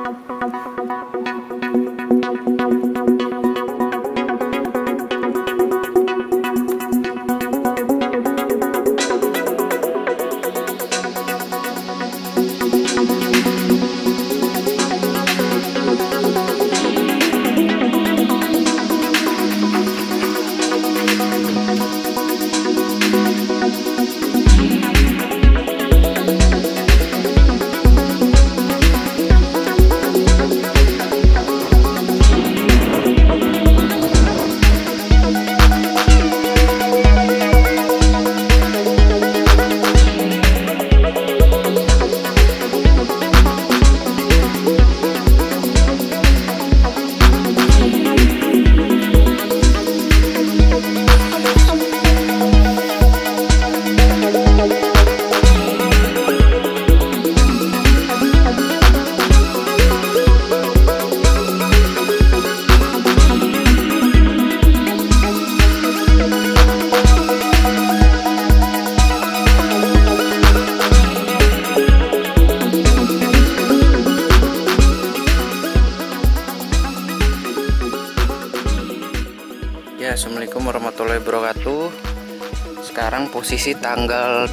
Assalamualaikum warahmatullahi wabarakatuh. Sekarang posisi tanggal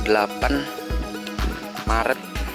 8 Maret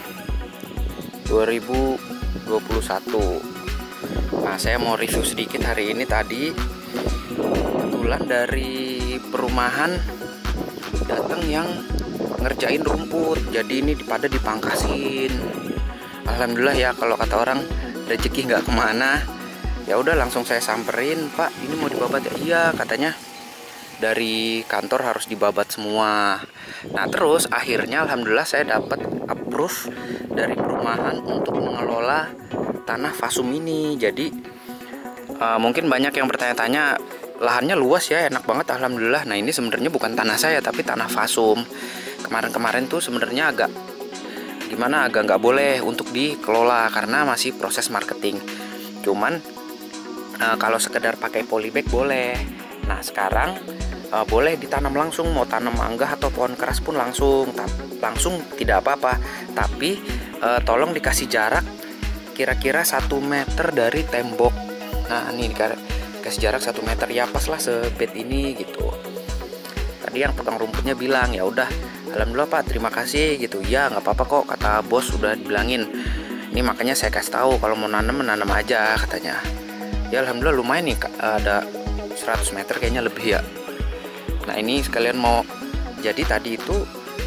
2021. Nah, saya mau review sedikit hari ini. Tadi kebetulan dari perumahan datang yang ngerjain rumput, jadi ini pada dipangkasin. Alhamdulillah ya, kalau kata orang rezeki nggak kemana. Ya udah, langsung saya samperin, Pak, ini mau dibabat ya? Iya, katanya dari kantor harus dibabat semua. Nah, terus akhirnya alhamdulillah saya dapat approve dari perumahan untuk mengelola tanah Fasum ini. Jadi mungkin banyak yang bertanya-tanya, lahannya luas ya, enak banget alhamdulillah. Nah, ini sebenarnya bukan tanah saya tapi tanah Fasum. Kemarin-kemarin tuh sebenarnya agak nggak boleh untuk dikelola karena masih proses marketing. Cuman kalau sekedar pakai polybag boleh. Nah, sekarang boleh ditanam langsung, mau tanam mangga atau pohon keras pun langsung tidak apa-apa. Tapi tolong dikasih jarak kira-kira 1 meter dari tembok. Nah, ini dikasih jarak 1 meter ya, pas lah sebed ini gitu. Tadi yang potong rumputnya bilang, ya udah, alhamdulillah Pak, terima kasih gitu. Ya nggak apa-apa kok, kata bos sudah dibilangin. Ini makanya saya kasih tahu kalau mau menanam aja katanya. Ya alhamdulillah lumayan nih, ada 100 meter kayaknya lebih ya. Nah, ini sekalian mau, jadi tadi itu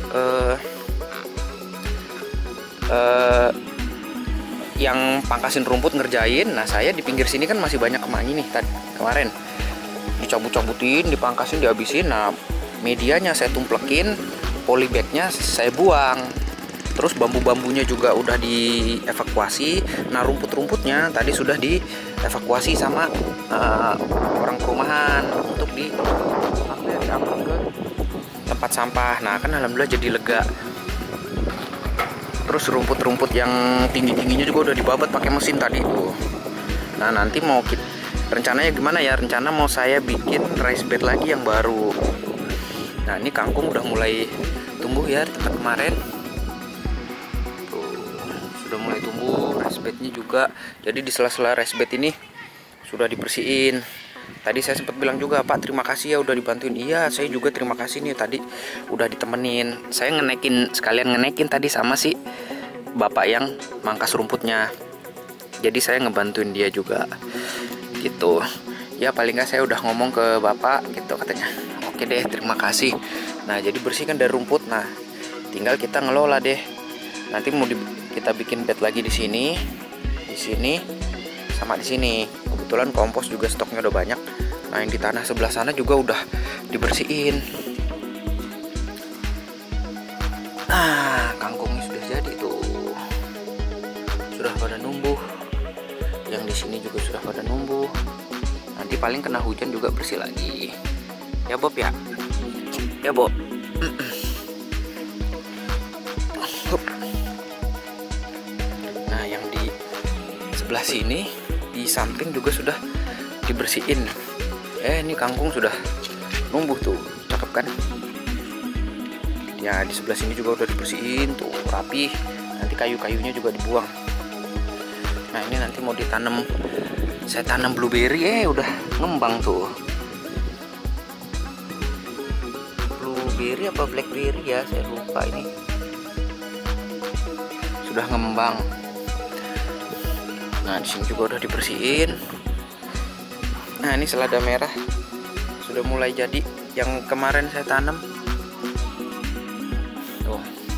yang pangkasin rumput ngerjain. Nah, saya di pinggir sini kan masih banyak kemangi nih kemarin. Dicabut-cabutin, dipangkasin, dihabisin. Nah, medianya saya tumplekin, polybagnya saya buang. Terus bambu-bambunya juga udah dievakuasi. Nah, rumput-rumputnya tadi sudah dievakuasi sama orang perumahan untuk diambil ke tempat sampah. Nah, kan alhamdulillah jadi lega. Terus rumput-rumput yang tinggi-tingginya juga udah dibabat pakai mesin tadi tuh. Nah, nanti mau rencananya gimana ya? Rencana mau saya bikin raised bed lagi yang baru. Nah, ini kangkung udah mulai tumbuh ya di tempat kemarin. Sudah mulai tumbuh, raised bednya juga. Jadi di sela-sela raised bed ini sudah dibersihin. Tadi saya sempat bilang juga, Pak, terima kasih ya udah dibantuin. Iya, saya juga terima kasih nih, tadi udah ditemenin. Saya sekalian ngenekin tadi sama si bapak yang mangkas rumputnya. Jadi saya ngebantuin dia juga gitu. Ya paling nggak saya udah ngomong ke bapak gitu katanya. Oke deh, terima kasih. Nah, jadi bersihkan dari rumput. Nah, tinggal kita ngelola deh. Nanti mau kita bikin bed lagi di sini, sama di sini. Kebetulan kompos juga stoknya udah banyak. Nah, yang di tanah sebelah sana juga udah dibersihin. Nah, kangkungnya sudah jadi tuh, sudah pada numbuh. Yang di sini juga sudah pada numbuh. Nanti paling kena hujan juga bersih lagi. Ya Bob ya, ya Bob. Nah, yang di sebelah sini di samping juga sudah dibersihin. Ini kangkung sudah numbuh tuh, cakep kan? Ya, di sebelah sini juga udah dibersihin tuh, rapi. Nanti kayu-kayunya juga dibuang. Nah ini nanti mau ditanam, saya tanam blueberry, udah ngembang tuh. Blueberry apa blackberry ya, saya lupa ini. Sudah ngembang. Nah di sini juga udah dibersihin. Nah ini selada merah sudah mulai jadi, yang kemarin saya tanam. Tuh.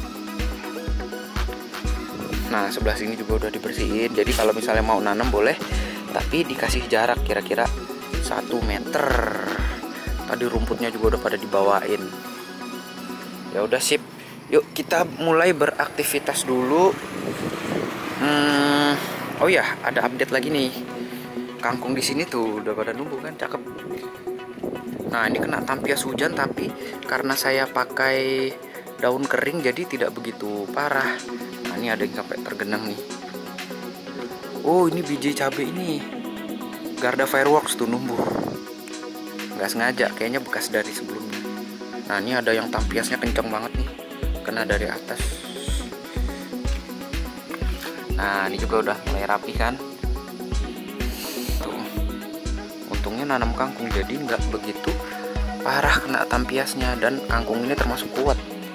Nah sebelah sini juga udah dibersihin. Jadi kalau misalnya mau nanam boleh, tapi dikasih jarak kira-kira 1 meter. Tadi rumputnya juga udah pada dibawain. Ya udah sip. Yuk kita mulai beraktivitas dulu. Oh ya, ada update lagi nih. Kangkung di sini tuh udah pada numbuh kan, cakep. Nah, ini kena tampias hujan, tapi karena saya pakai daun kering jadi tidak begitu parah. Nah, ini ada yang sampai tergenang nih. Oh, ini biji cabai ini. Garda Fireworks tuh numbuh. Nggak sengaja, kayaknya bekas dari sebelumnya. Nah, ini ada yang tampiasnya kencang banget nih. Kena dari atas. Nah ini juga udah mulai rapi kan. Tuh. Untungnya nanam kangkung jadi nggak begitu parah kena tampiasnya, dan kangkung ini termasuk kuat.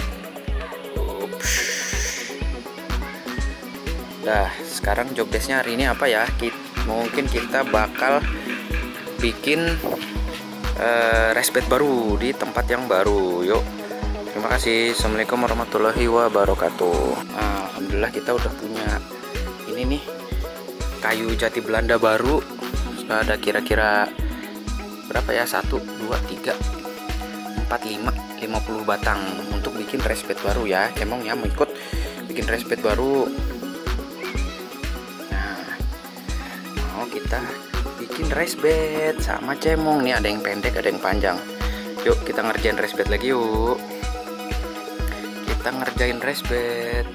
Nah sekarang job desknya hari ini apa ya? Mungkin kita bakal bikin respect baru di tempat yang baru. Yuk. Terima kasih. Assalamualaikum warahmatullahi wabarakatuh. Nah, alhamdulillah kita udah punya ini nih kayu jati Belanda baru. Sudah ada kira-kira berapa ya, 1, 2, 3, 4, 5, 50 batang untuk bikin respect baru ya. Emangnya mau ikut bikin respect baru. Nah mau kita bikin respect sama cemong nih, ada yang pendek ada yang panjang. Yuk kita ngerjain respect lagi yuk. Kita ngerjain respect.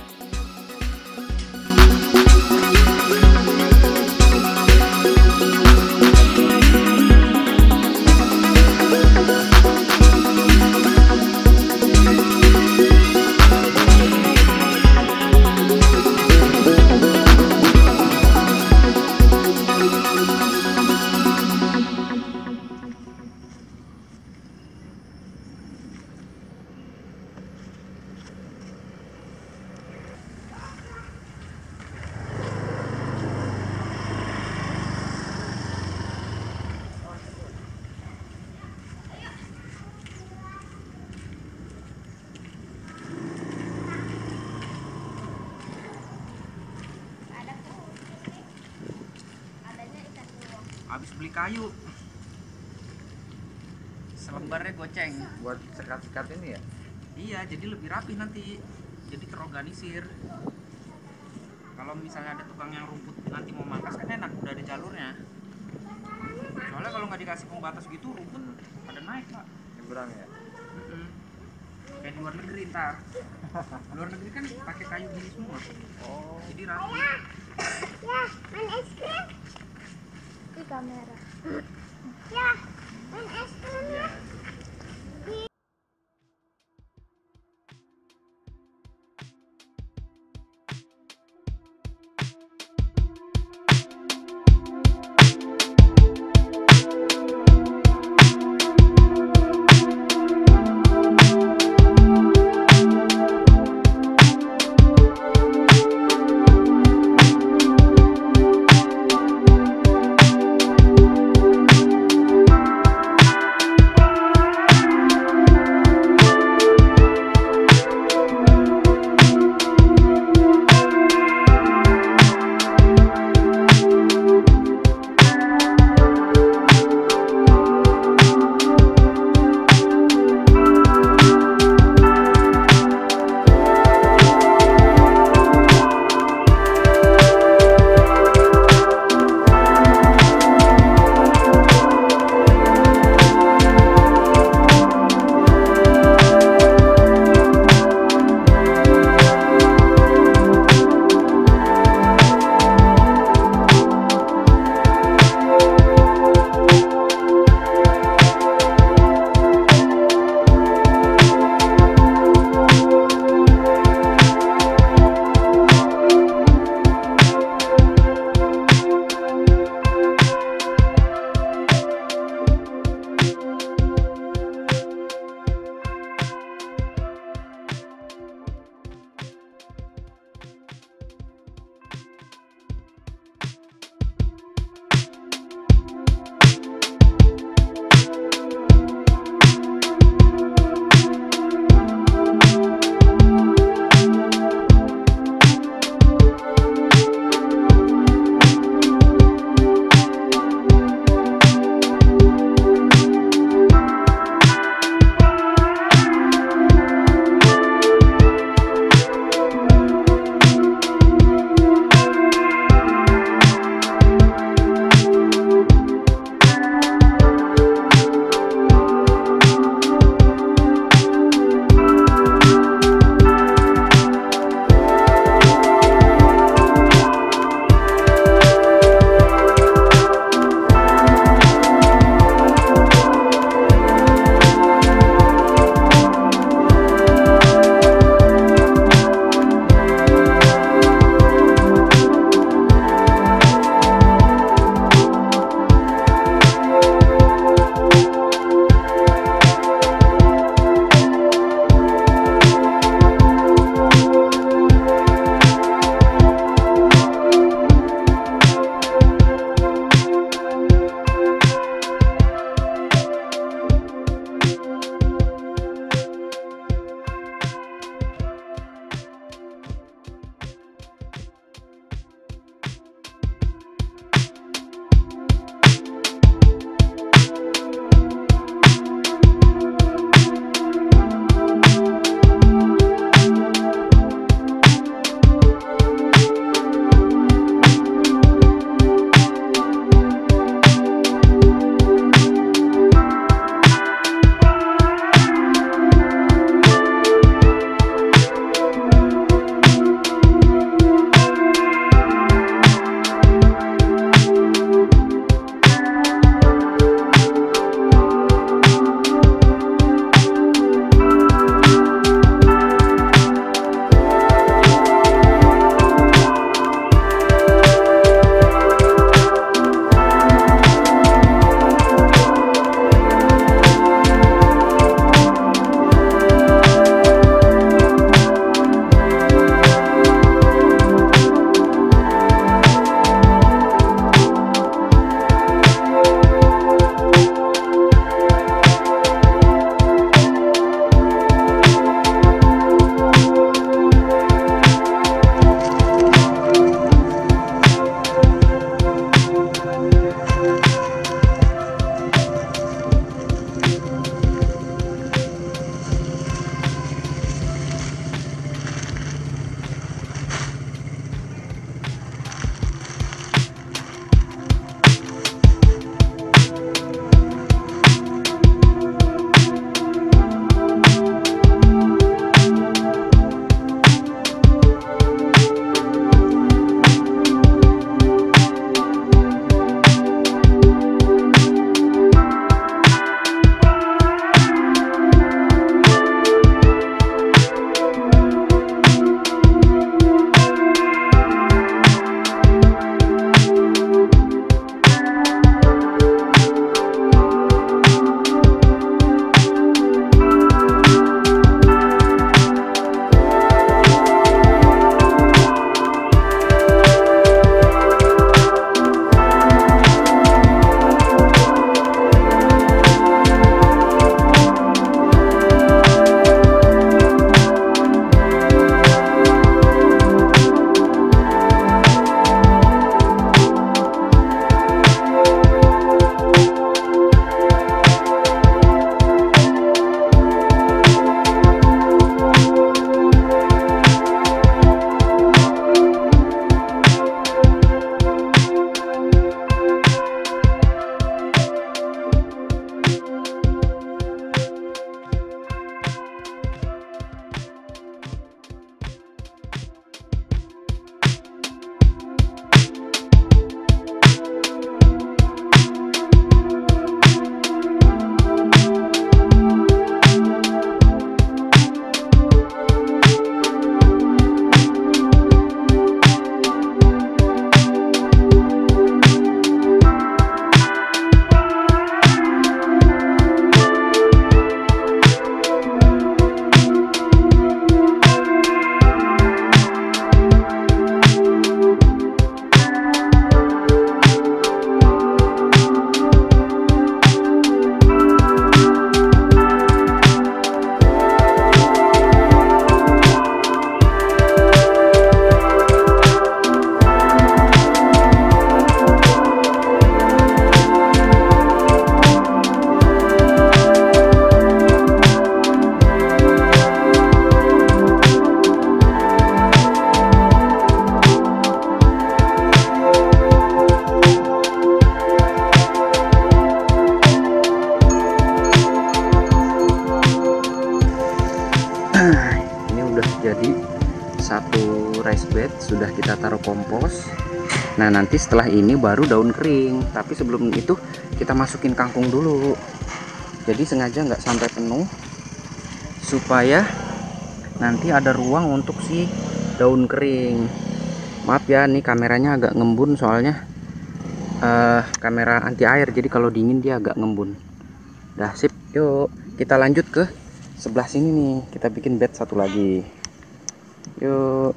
Habis beli kayu, selembarnya goceng buat sekat-sekat ini ya. Iya, jadi lebih rapi nanti, jadi terorganisir. Kalau misalnya ada tukang yang rumput nanti mau mangkas kan enak, udah ada jalurnya. Soalnya kalau nggak dikasih pembatas gitu, rumput pada naik pak. Nyebrang ya. Kayak di luar negeri ntar. Luar negeri kan pakai kayu gini semua. Oh. Jadi rapi. Ya, main es krim. Di kamera. Ya, main es krim. Iya. bed, sudah kita taruh kompos. Nah, nanti setelah ini baru daun kering. Tapi sebelum itu kita masukin kangkung dulu. Jadi sengaja nggak sampai penuh supaya nanti ada ruang untuk si daun kering. Maaf ya, nih kameranya agak ngembun soalnya kamera anti air, jadi kalau dingin dia agak ngembun. Dah sip, yuk kita lanjut ke sebelah sini nih, kita bikin bed satu lagi. Yuk.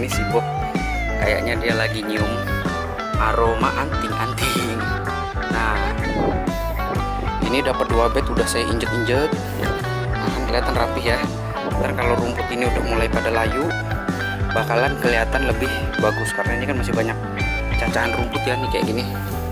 si Bob. Kayaknya dia lagi nyium aroma anting-anting. Nah, ini dapat 2 bed udah saya injek-injek. Nah, kan kelihatan rapih ya. Ntar kalau rumput ini udah mulai pada layu, bakalan kelihatan lebih bagus karena ini kan masih banyak cacahan rumput ya nih kayak gini.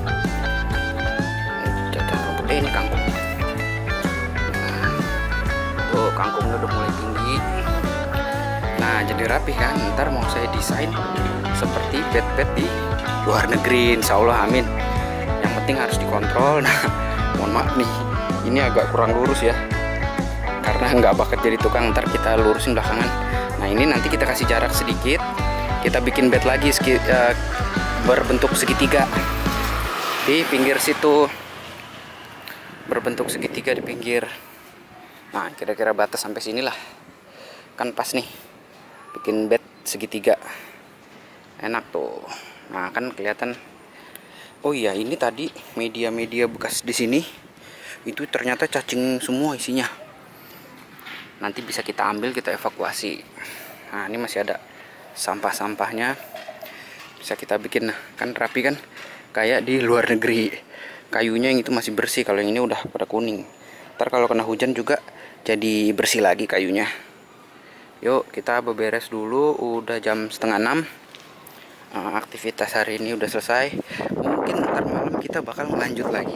Cacahan rumput ini kangkung. Nah, tuh kangkungnya udah mulai tinggi. Nah, jadi rapih kan. Ntar mau saya desain seperti bed-bed di luar negeri, insya Allah, amin. Yang penting harus dikontrol. Nah, mohon maaf nih, ini agak kurang lurus ya, karena nggak bakat jadi tukang. Ntar kita lurusin belakangan. Nah, ini nanti kita kasih jarak sedikit, kita bikin bed lagi berbentuk segitiga di pinggir situ, berbentuk segitiga di pinggir. Nah, kira-kira batas sampai sinilah, kan pas nih bikin bed segitiga, enak tuh. Nah, kan kelihatan. Oh iya, ini tadi media-media bekas di sini itu ternyata cacing semua isinya. Nanti bisa kita ambil, kita evakuasi. Nah, ini masih ada sampah-sampahnya, bisa kita bikin. Nah, kan rapi kan, kayak di luar negeri. Kayunya yang itu masih bersih, kalau yang ini udah pada kuning. Ntar kalau kena hujan juga jadi bersih lagi kayunya. Yuk kita beberes dulu, udah jam 5:30. Aktivitas hari ini udah selesai. Mungkin ntar malam kita bakal lanjut lagi.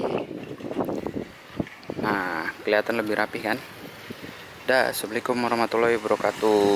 Nah, kelihatan lebih rapi kan. Dah, assalamualaikum warahmatullahi wabarakatuh.